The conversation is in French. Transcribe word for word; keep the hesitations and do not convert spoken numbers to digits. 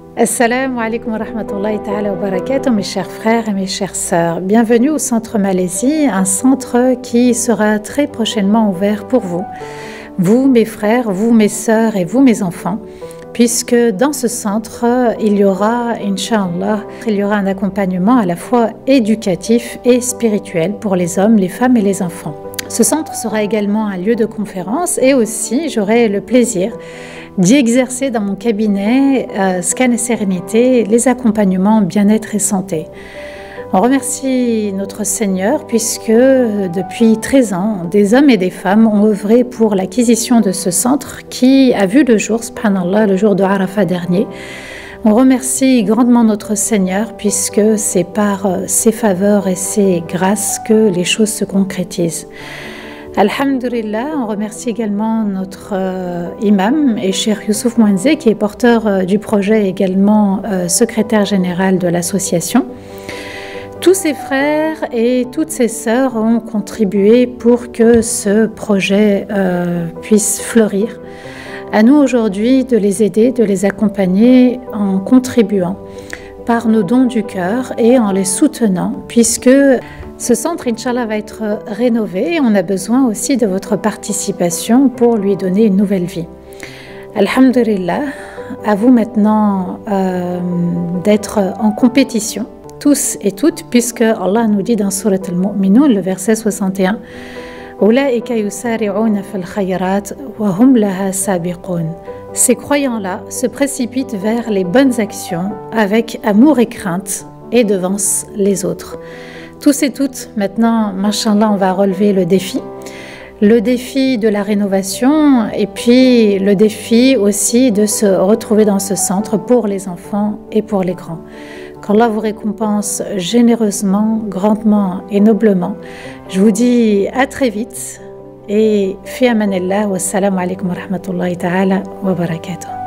Assalamu alaikum wa rahmatullahi ta'ala wa barakatuh, mes chers frères et mes chères sœurs. Bienvenue au Centre Malaisie, un centre qui sera très prochainement ouvert pour vous. Vous, mes frères, vous, mes sœurs et vous, mes enfants, puisque dans ce centre, il y aura, Inch'Allah, il y aura un accompagnement à la fois éducatif et spirituel pour les hommes, les femmes et les enfants. Ce centre sera également un lieu de conférence et aussi j'aurai le plaisir d'y exercer dans mon cabinet euh, Scan et Sérénité, les accompagnements bien-être et santé. On remercie notre Seigneur puisque depuis treize ans, des hommes et des femmes ont œuvré pour l'acquisition de ce centre qui a vu le jour, subhanallah, le jour de Arafat dernier. On remercie grandement notre Seigneur puisque c'est par ses faveurs et ses grâces que les choses se concrétisent. Alhamdulillah, on remercie également notre euh, imam et Cheikh Youssouf Mouanzé qui est porteur euh, du projet et également euh, secrétaire général de l'association. Tous ses frères et toutes ses sœurs ont contribué pour que ce projet euh, puisse fleurir. À nous aujourd'hui de les aider, de les accompagner en contribuant par nos dons du cœur et en les soutenant puisque ce centre, Inch'Allah, va être rénové et on a besoin aussi de votre participation pour lui donner une nouvelle vie. Alhamdulillah, à vous maintenant euh, d'être en compétition, tous et toutes, puisque Allah nous dit dans Surat Al-Mu'minun, le verset soixante et un, Ulaika yusari'una fil khayrat wa hum laha sabiqun. Ces croyants-là se précipitent vers les bonnes actions avec amour et crainte et devancent les autres. Tous et toutes, maintenant, machallah, on va relever le défi. Le défi de la rénovation et puis le défi aussi de se retrouver dans ce centre pour les enfants et pour les grands. Qu'Allah vous récompense généreusement, grandement et noblement. Je vous dis à très vite et fi amanillah wa assalamu alaikum wa rahmatullahi ta'ala wa barakatuh.